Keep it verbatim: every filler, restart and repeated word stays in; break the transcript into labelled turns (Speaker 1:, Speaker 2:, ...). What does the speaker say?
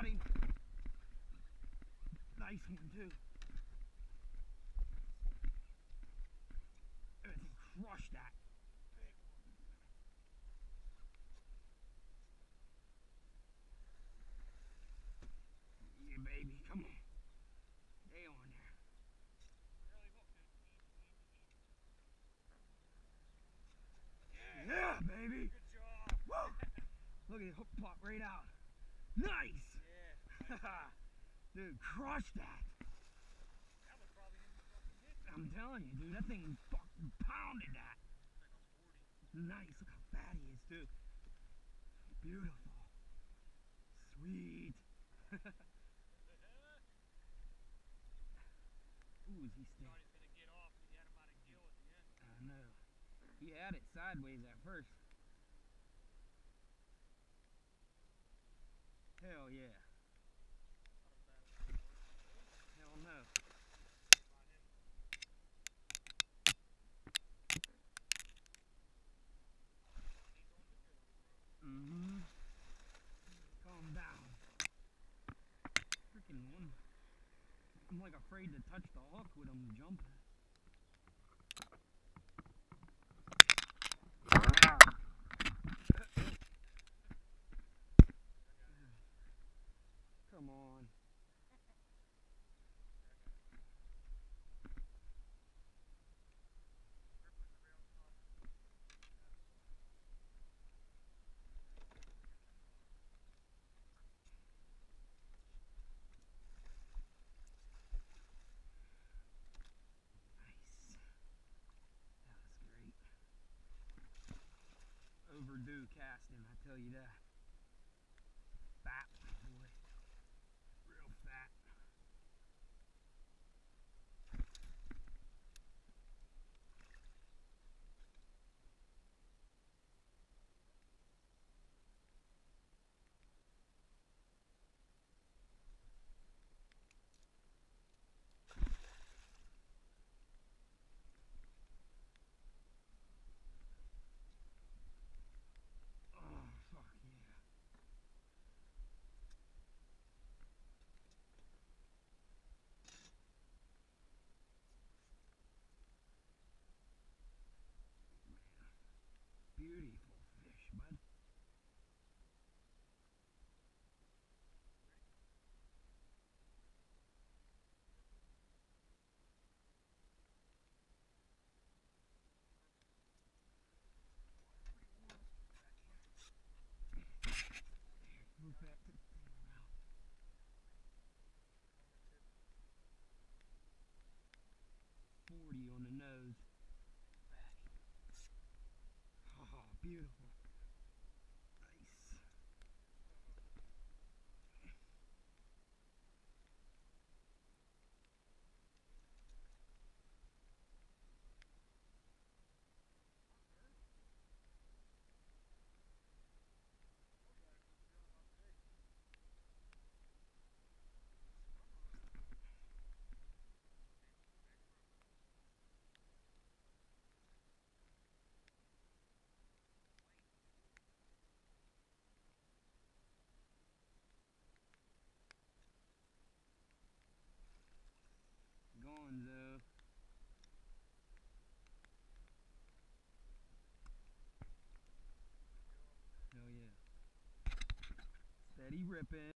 Speaker 1: body. Nice one too. Crush that. Yeah, baby, come on. Stay on there. Yeah, baby.
Speaker 2: Good job.
Speaker 1: Woo! Look at it, hook pop right out. Nice.
Speaker 2: Yeah.
Speaker 1: Dude, crush that.
Speaker 2: That was probably in the fucking hit.
Speaker 1: I'm telling you, dude, that thing fucking pounded that. Nice. Look how fat he is, too. Beautiful. Sweet. Ooh, is he still?
Speaker 2: Thought he was gonna get off because he had him out of gill at the end.
Speaker 1: I know. He had it sideways at first. Hell yeah. Hell no. Mm-hmm. Calm down. Freaking one. I'm like afraid to touch the hook with him jumping. Come on. Overdue casting, I tell you that. Fat boy. Real fat. Oh, fuck yeah. Beautiful fish, bud. Move back to the thing around. forty on the nose. Oh, beautiful. Nice. Gonzo. Hell yeah. Steady ripping.